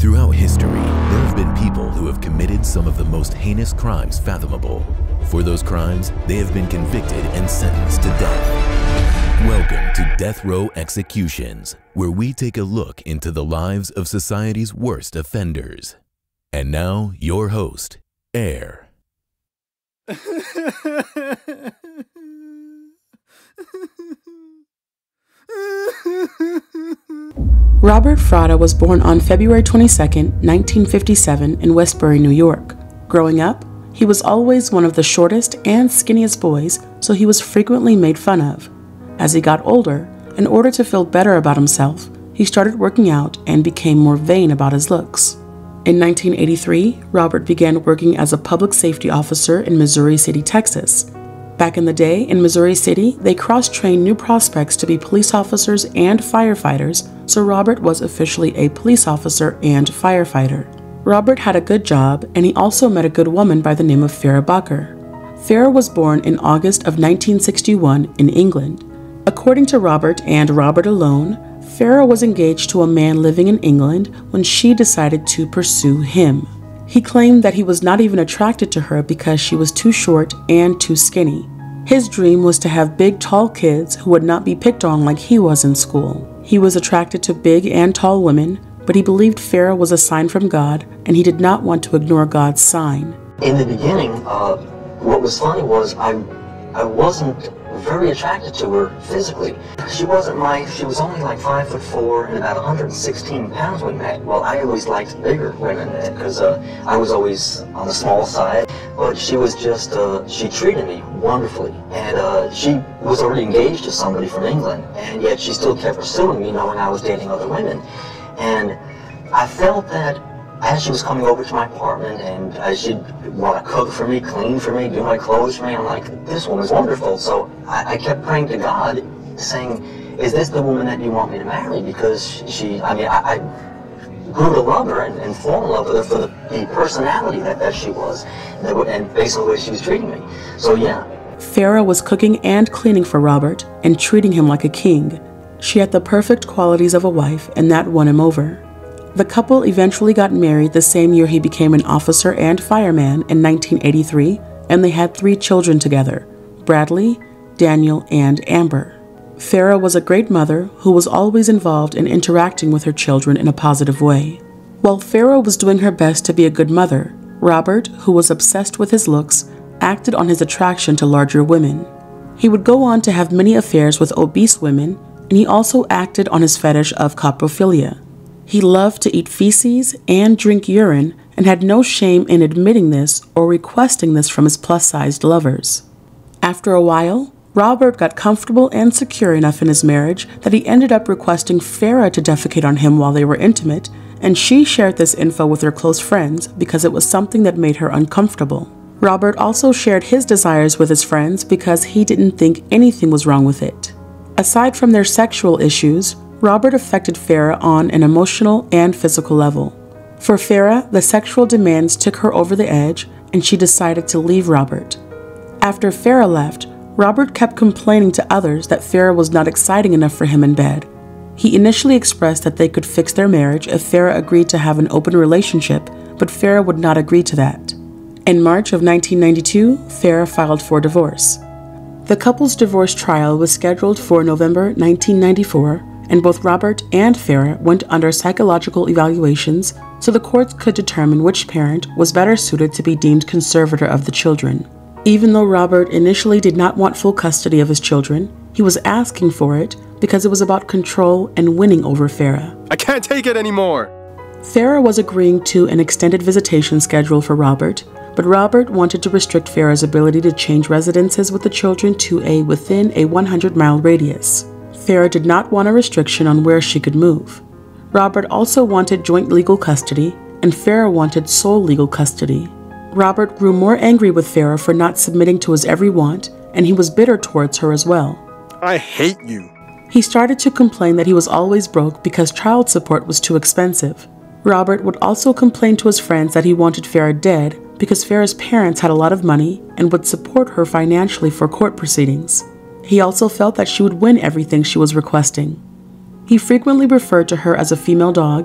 Throughout history, there have been people who have committed some of the most heinous crimes fathomable. For those crimes, they have been convicted and sentenced to death. Welcome to Death Row Executions, where we take a look into the lives of society's worst offenders. And now, your host, Air. Robert Fratta was born on February 22, 1957 in Westbury, New York. Growing up, he was always one of the shortest and skinniest boys, so he was frequently made fun of. As he got older, in order to feel better about himself, he started working out and became more vain about his looks. In 1983, Robert began working as a public safety officer in Missouri City, Texas. Back in the day, in Missouri City, they cross-trained new prospects to be police officers and firefighters, so Robert was officially a police officer and firefighter. Robert had a good job, and he also met a good woman by the name of Farah Baquer. Farah was born in August of 1961 in England. According to Robert and Robert alone, Farah was engaged to a man living in England when she decided to pursue him. He claimed that he was not even attracted to her because she was too short and too skinny. His dream was to have big, tall kids who would not be picked on like he was in school. He was attracted to big and tall women, but he believed Farah was a sign from God, and he did not want to ignore God's sign. In the beginning, what was funny was I wasn't very attracted to her physically. She was only like 5'4" and about 116 pounds when we met. Well, I always liked bigger women because I was always on the small side. But she was just, she treated me wonderfully. And she was already engaged to somebody from England, and yet she still kept pursuing me knowing I was dating other women. And I felt that as she was coming over to my apartment and she'd want to cook for me, clean for me, do my clothes for me, I'm like, this woman's wonderful. So I kept praying to God, saying, is this the woman that you want me to marry? Because I grew to love her and fall in love with her for the personality that she was, and based on the way she was treating me. So yeah. Farah was cooking and cleaning for Robert and treating him like a king. She had the perfect qualities of a wife, and that won him over. The couple eventually got married the same year he became an officer and fireman in 1983, and they had 3 children together, Bradley, Daniel, and Amber. Farah was a great mother who was always involved in interacting with her children in a positive way. While Farah was doing her best to be a good mother, Robert, who was obsessed with his looks, acted on his attraction to larger women. He would go on to have many affairs with obese women, and he also acted on his fetish of coprophilia. He loved to eat feces and drink urine and had no shame in admitting this or requesting this from his plus-sized lovers. After a while, Robert got comfortable and secure enough in his marriage that he ended up requesting Farah to defecate on him while they were intimate, and she shared this info with her close friends because it was something that made her uncomfortable. Robert also shared his desires with his friends because he didn't think anything was wrong with it. Aside from their sexual issues, Robert affected Farah on an emotional and physical level. For Farah, the sexual demands took her over the edge, and she decided to leave Robert. After Farah left, Robert kept complaining to others that Farah was not exciting enough for him in bed. He initially expressed that they could fix their marriage if Farah agreed to have an open relationship, but Farah would not agree to that. In March of 1992, Farah filed for divorce. The couple's divorce trial was scheduled for November 1994, and both Robert and Farah went under psychological evaluations so the courts could determine which parent was better suited to be deemed conservator of the children. Even though Robert initially did not want full custody of his children, he was asking for it because it was about control and winning over Farah. I can't take it anymore! Farah was agreeing to an extended visitation schedule for Robert, but Robert wanted to restrict Farah's ability to change residences with the children to within a 100-mile radius. Farah did not want a restriction on where she could move. Robert also wanted joint legal custody, and Farah wanted sole legal custody. Robert grew more angry with Farah for not submitting to his every want, and he was bitter towards her as well. I hate you. He started to complain that he was always broke because child support was too expensive. Robert would also complain to his friends that he wanted Farah dead because Farah's parents had a lot of money and would support her financially for court proceedings. He also felt that she would win everything she was requesting. He frequently referred to her as a female dog,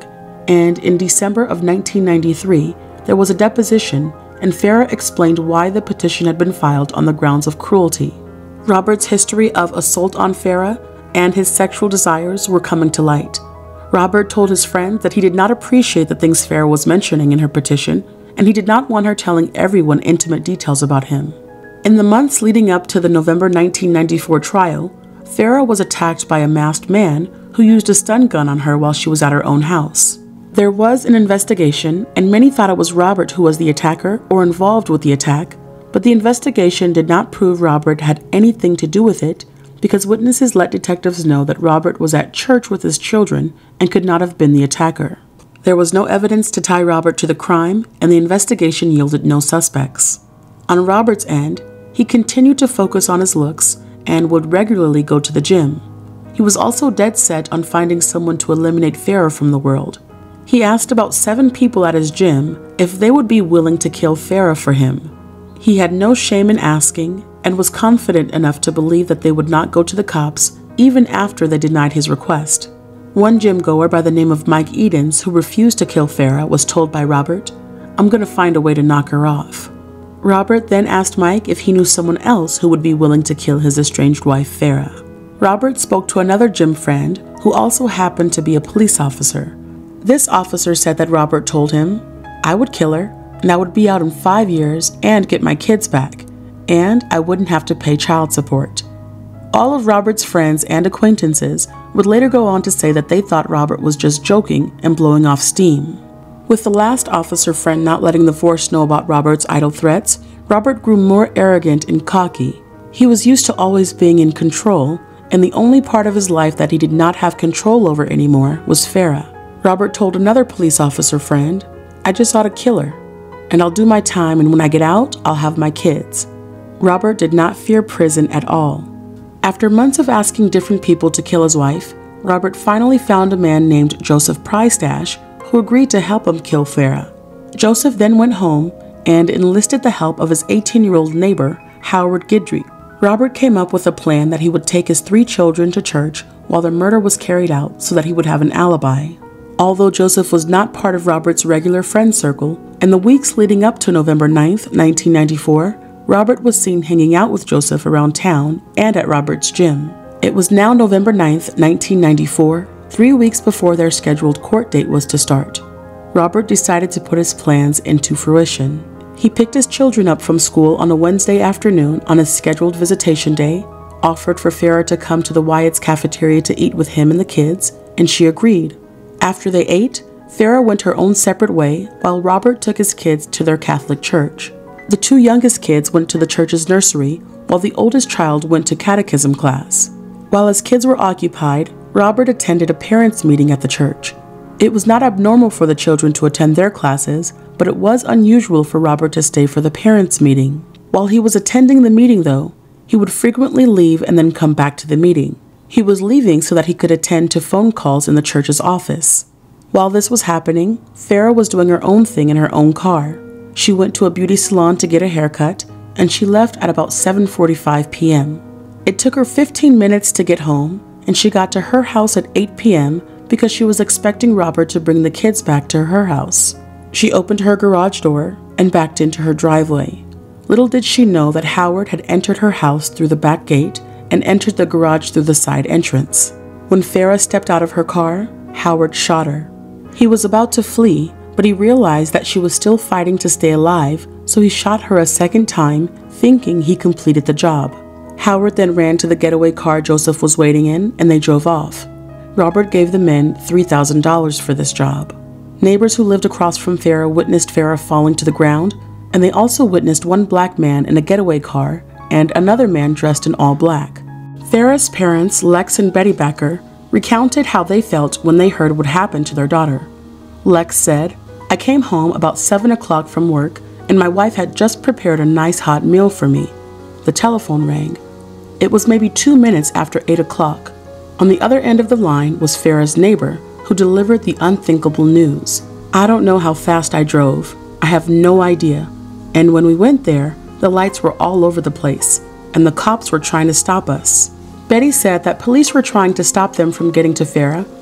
and in December of 1993, there was a deposition, and Farah explained why the petition had been filed on the grounds of cruelty. Robert's history of assault on Farah and his sexual desires were coming to light. Robert told his friend that he did not appreciate the things Farah was mentioning in her petition, and he did not want her telling everyone intimate details about him. In the months leading up to the November 1994 trial, Farah was attacked by a masked man who used a stun gun on her while she was at her own house. There was an investigation, and many thought it was Robert who was the attacker or involved with the attack, but the investigation did not prove Robert had anything to do with it because witnesses let detectives know that Robert was at church with his children and could not have been the attacker. There was no evidence to tie Robert to the crime, and the investigation yielded no suspects. On Robert's end, he continued to focus on his looks and would regularly go to the gym. He was also dead set on finding someone to eliminate Farah from the world. He asked about 7 people at his gym if they would be willing to kill Farah for him. He had no shame in asking and was confident enough to believe that they would not go to the cops even after they denied his request. One gym goer by the name of Mike Edens, who refused to kill Farah, was told by Robert, "I'm going to find a way to knock her off." Robert then asked Mike if he knew someone else who would be willing to kill his estranged wife, Farah. Robert spoke to another gym friend who also happened to be a police officer. This officer said that Robert told him, "I would kill her, and I would be out in 5 years and get my kids back, and I wouldn't have to pay child support." All of Robert's friends and acquaintances would later go on to say that they thought Robert was just joking and blowing off steam. With the last officer friend not letting the force know about Robert's idle threats, Robert grew more arrogant and cocky. He was used to always being in control, and the only part of his life that he did not have control over anymore was Farah. Robert told another police officer friend, "I just ought to kill her, and I'll do my time, and when I get out, I'll have my kids." Robert did not fear prison at all. After months of asking different people to kill his wife, Robert finally found a man named Joseph Prystash who agreed to help him kill Farah. Joseph then went home and enlisted the help of his 18-year-old neighbor, Howard Guidry. Robert came up with a plan that he would take his 3 children to church while the murder was carried out so that he would have an alibi. Although Joseph was not part of Robert's regular friend circle, in the weeks leading up to November 9th, 1994, Robert was seen hanging out with Joseph around town and at Robert's gym. It was now November 9th, 1994, 3 weeks before their scheduled court date was to start. Robert decided to put his plans into fruition. He picked his children up from school on a Wednesday afternoon on his scheduled visitation day, offered for Farah to come to the Wyatt's cafeteria to eat with him and the kids, and she agreed. After they ate, Farah went her own separate way while Robert took his kids to their Catholic church. The 2 youngest kids went to the church's nursery, while the oldest child went to catechism class. While his kids were occupied, Robert attended a parents' meeting at the church. It was not abnormal for the children to attend their classes, but it was unusual for Robert to stay for the parents' meeting. While he was attending the meeting, though, he would frequently leave and then come back to the meeting. He was leaving so that he could attend to phone calls in the church's office. While this was happening, Farah was doing her own thing in her own car. She went to a beauty salon to get a haircut, and she left at about 7:45 p.m. It took her 15 minutes to get home, and she got to her house at 8 p.m. because she was expecting Robert to bring the kids back to her house. She opened her garage door and backed into her driveway. Little did she know that Howard had entered her house through the back gate and entered the garage through the side entrance. When Farah stepped out of her car, Howard shot her. He was about to flee, but he realized that she was still fighting to stay alive, so he shot her a second time, thinking he completed the job. Howard then ran to the getaway car Joseph was waiting in, and they drove off. Robert gave the men $3,000 for this job. Neighbors who lived across from Farah witnessed Farah falling to the ground, and they also witnessed one black man in a getaway car and another man dressed in all black. Farah's parents, Lex and Betty Baquer, recounted how they felt when they heard what happened to their daughter. Lex said, "I came home about 7 o'clock from work, and my wife had just prepared a nice hot meal for me. The telephone rang. It was maybe 2 minutes after 8 o'clock. On the other end of the line was Farah's neighbor, who delivered the unthinkable news. I don't know how fast I drove. I have no idea. And when we went there, the lights were all over the place, and the cops were trying to stop us." Betty said that police were trying to stop them from getting to Farah,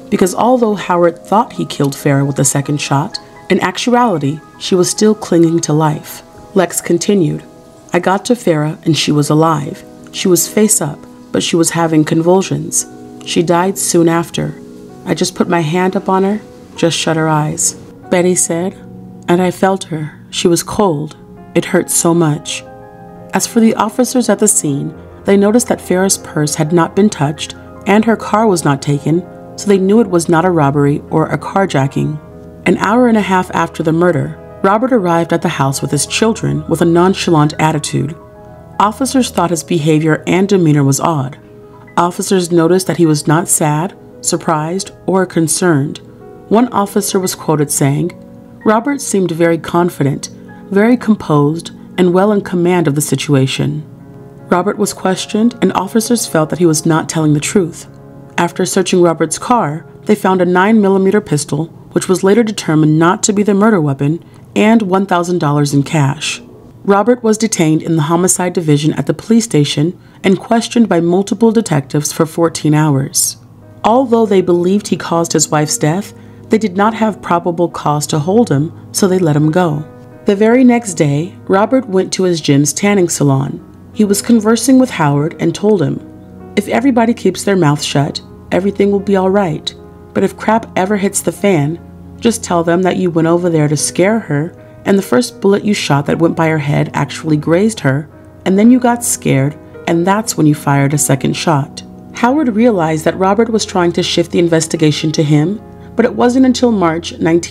because although Howard thought he killed Farah with the second shot, in actuality, she was still clinging to life. Lex continued, "I got to Farah and she was alive. She was face up, but she was having convulsions. She died soon after. I just put my hand up on her, just shut her eyes." Betty said, "And I felt her. She was cold. It hurt so much." As for the officers at the scene, they noticed that Farah's purse had not been touched and her car was not taken, so they knew it was not a robbery or a carjacking. An hour and a half after the murder, Robert arrived at the house with his children with a nonchalant attitude. Officers thought his behavior and demeanor was odd. Officers noticed that he was not sad, surprised, or concerned. One officer was quoted saying, "Robert seemed very confident, very composed, and well in command of the situation." Robert was questioned, and officers felt that he was not telling the truth. After searching Robert's car, they found a 9mm pistol, which was later determined not to be the murder weapon, and $1,000 in cash. Robert was detained in the homicide division at the police station and questioned by multiple detectives for 14 hours. Although they believed he caused his wife's death, they did not have probable cause to hold him, so they let him go. The very next day, Robert went to his gym's tanning salon. He was conversing with Howard and told him, "If everybody keeps their mouth shut, everything will be all right. But if crap ever hits the fan, just tell them that you went over there to scare her, and the first bullet you shot that went by her head actually grazed her, and then you got scared, and that's when you fired a second shot." Howard realized that Robert was trying to shift the investigation to him, but it wasn't until March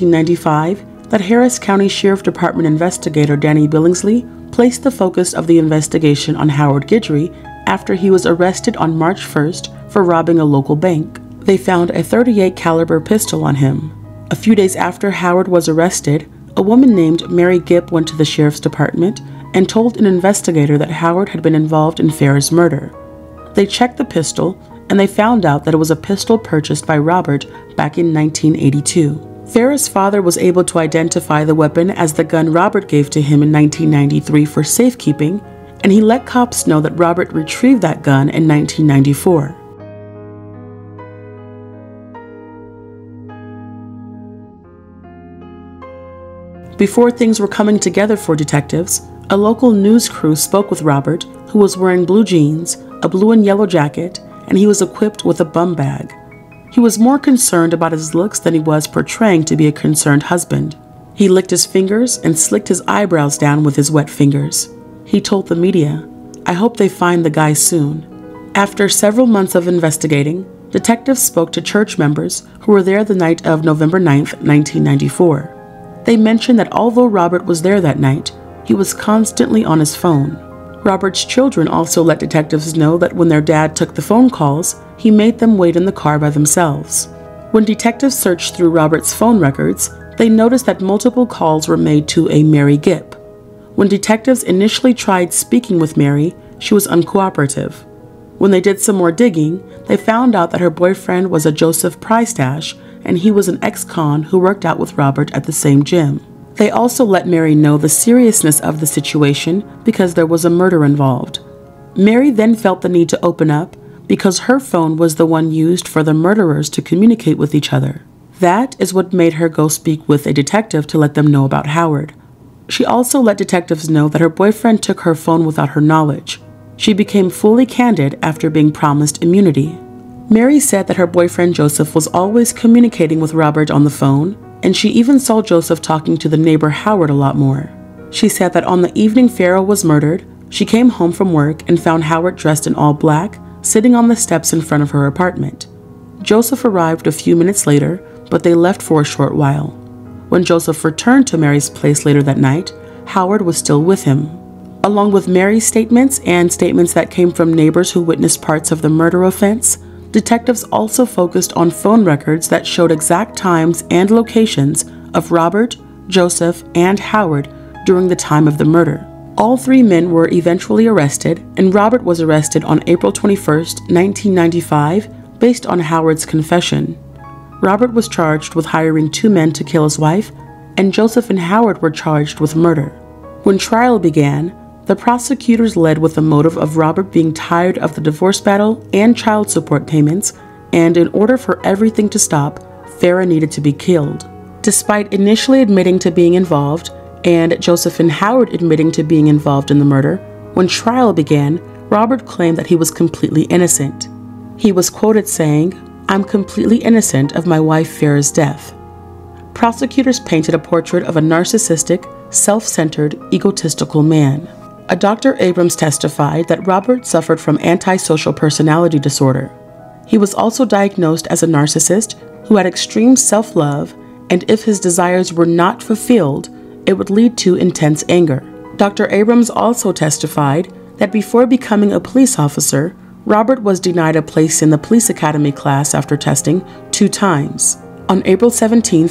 1995 that Harris County Sheriff Department investigator Danny Billingsley placed the focus of the investigation on Howard Guidry after he was arrested on March 1st for robbing a local bank. They found a .38 caliber pistol on him. A few days after Howard was arrested, a woman named Mary Gipp went to the sheriff's department and told an investigator that Howard had been involved in Farah's murder. They checked the pistol, and they found out that it was a pistol purchased by Robert back in 1982. Farah's father was able to identify the weapon as the gun Robert gave to him in 1993 for safekeeping, and he let cops know that Robert retrieved that gun in 1994. Before things were coming together for detectives, a local news crew spoke with Robert, who was wearing blue jeans, a blue and yellow jacket, and he was equipped with a bum bag. He was more concerned about his looks than he was portraying to be a concerned husband. He licked his fingers and slicked his eyebrows down with his wet fingers. He told the media, "I hope they find the guy soon." After several months of investigating, detectives spoke to church members who were there the night of November 9th, 1994. They mentioned that although Robert was there that night, he was constantly on his phone. Robert's children also let detectives know that when their dad took the phone calls, he made them wait in the car by themselves. When detectives searched through Robert's phone records, they noticed that multiple calls were made to a Mary Gipp. When detectives initially tried speaking with Mary, she was uncooperative. When they did some more digging, they found out that her boyfriend was a Joseph Prystash, and he was an ex-con who worked out with Robert at the same gym. They also let Mary know the seriousness of the situation because there was a murder involved. Mary then felt the need to open up because her phone was the one used for the murderers to communicate with each other. That is what made her go speak with a detective to let them know about Howard. She also let detectives know that her boyfriend took her phone without her knowledge. She became fully candid after being promised immunity. Mary said that her boyfriend Joseph was always communicating with Robert on the phone, and she even saw Joseph talking to the neighbor Howard a lot more. She said that on the evening Farah was murdered, she came home from work and found Howard dressed in all black, sitting on the steps in front of her apartment. Joseph arrived a few minutes later, but they left for a short while. When Joseph returned to Mary's place later that night, Howard was still with him. Along with Mary's statements and statements that came from neighbors who witnessed parts of the murder offense, detectives also focused on phone records that showed exact times and locations of Robert, Joseph, and Howard during the time of the murder. All three men were eventually arrested, and Robert was arrested on April 21st, 1995, based on Howard's confession. Robert was charged with hiring two men to kill his wife, and Joseph and Howard were charged with murder. When trial began, the prosecutors led with the motive of Robert being tired of the divorce battle and child support payments and in order for everything to stop, Farah needed to be killed. Despite initially admitting to being involved, and Joseph and Howard admitting to being involved in the murder, when trial began, Robert claimed that he was completely innocent. He was quoted saying, "I'm completely innocent of my wife Farah's death." Prosecutors painted a portrait of a narcissistic, self-centered, egotistical man. A Dr. Abrams testified that Robert suffered from antisocial personality disorder. He was also diagnosed as a narcissist who had extreme self-love, and if his desires were not fulfilled, it would lead to intense anger. Dr. Abrams also testified that before becoming a police officer, Robert was denied a place in the police academy class after testing 2 times. On April 17,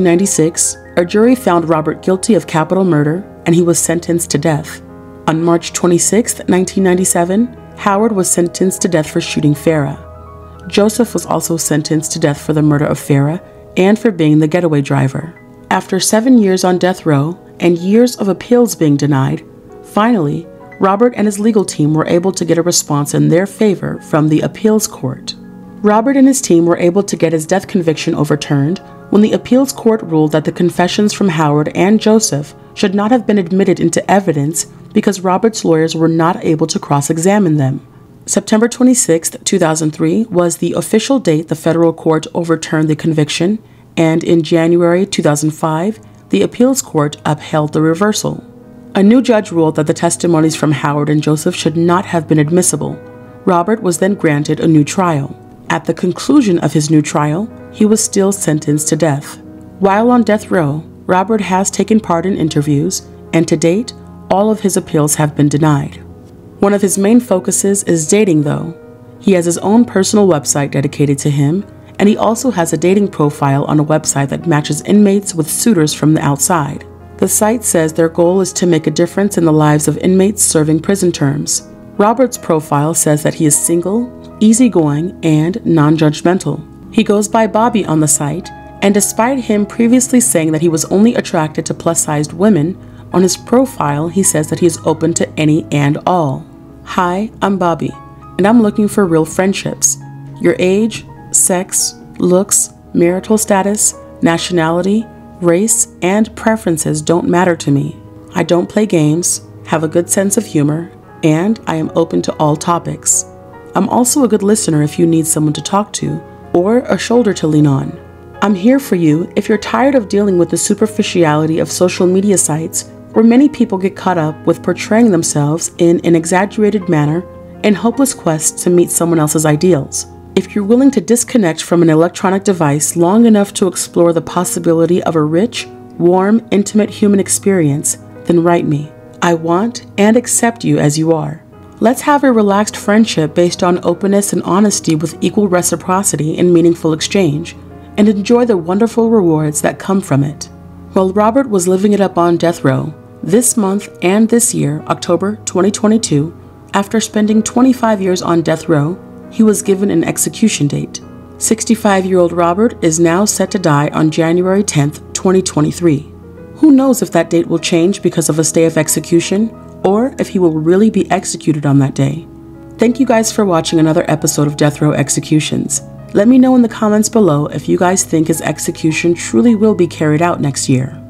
1996, a jury found Robert guilty of capital murder, and he was sentenced to death. On March 26, 1997, Howard was sentenced to death for shooting Farah. Joseph was also sentenced to death for the murder of Farah and for being the getaway driver. After 7 years on death row and years of appeals being denied, finally, Robert and his legal team were able to get a response in their favor from the appeals court. Robert and his team were able to get his death conviction overturned when the appeals court ruled that the confessions from Howard and Joseph should not have been admitted into evidence because Robert's lawyers were not able to cross-examine them. September 26, 2003 was the official date the federal court overturned the conviction, and in January 2005, the appeals court upheld the reversal. A new judge ruled that the testimonies from Howard and Joseph should not have been admissible. Robert was then granted a new trial. At the conclusion of his new trial, he was still sentenced to death. While on death row, Robert has taken part in interviews, and to date, all of his appeals have been denied. One of his main focuses is dating, though. He has his own personal website dedicated to him, and he also has a dating profile on a website that matches inmates with suitors from the outside. The site says their goal is to make a difference in the lives of inmates serving prison terms. Robert's profile says that he is single, easygoing, and non-judgmental. He goes by Bobby on the site, and despite him previously saying that he was only attracted to plus-sized women, on his profile he says that he is open to any and all. "Hi, I'm Bobby, and I'm looking for real friendships. Your age, sex, looks, marital status, nationality, race, and preferences don't matter to me. I don't play games, have a good sense of humor, and I am open to all topics. I'm also a good listener if you need someone to talk to or a shoulder to lean on. I'm here for you if you're tired of dealing with the superficiality of social media sites where many people get caught up with portraying themselves in an exaggerated manner in hopeless quests to meet someone else's ideals. If you're willing to disconnect from an electronic device long enough to explore the possibility of a rich, warm, intimate human experience, then write me. I want and accept you as you are. Let's have a relaxed friendship based on openness and honesty with equal reciprocity and meaningful exchange, and enjoy the wonderful rewards that come from it." While Robert was living it up on death row, this month and this year, October 2022, after spending 25 years on death row, he was given an execution date. 65-year-old Robert is now set to die on January 10th, 2023. Who knows if that date will change because of a stay of execution, or if he will really be executed on that day. Thank you guys for watching another episode of Death Row Executions. Let me know in the comments below if you guys think his execution truly will be carried out next year.